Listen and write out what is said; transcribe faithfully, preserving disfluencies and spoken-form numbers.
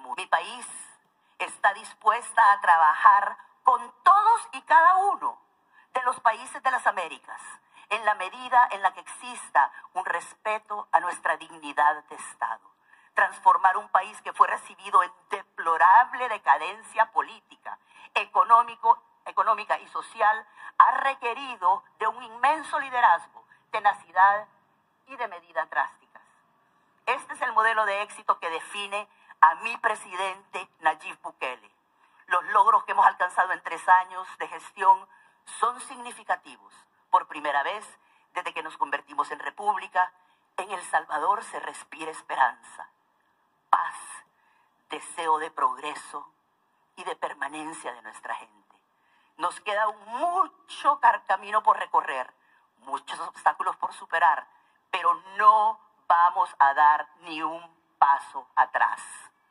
mundo. Mi país está dispuesta a trabajar con todos y cada uno de los países de las Américas, en la medida en la que exista un respeto a nuestra dignidad de Estado. Transformar un país que fue recibido en deplorable decadencia política, económico, económica y social ha requerido de un inmenso liderazgo, tenacidad y de medidas drásticas. Este es el modelo de éxito que define a mi presidente Nayib Bukele. Los logros que hemos alcanzado en tres años de gestión son significativos. Por primera vez, desde que nos convertimos en república, en El Salvador se respira esperanza, paz, deseo de progreso y de permanencia de nuestra gente. Nos queda mucho camino por recorrer, muchos obstáculos por superar, pero no vamos a dar ni un paso atrás.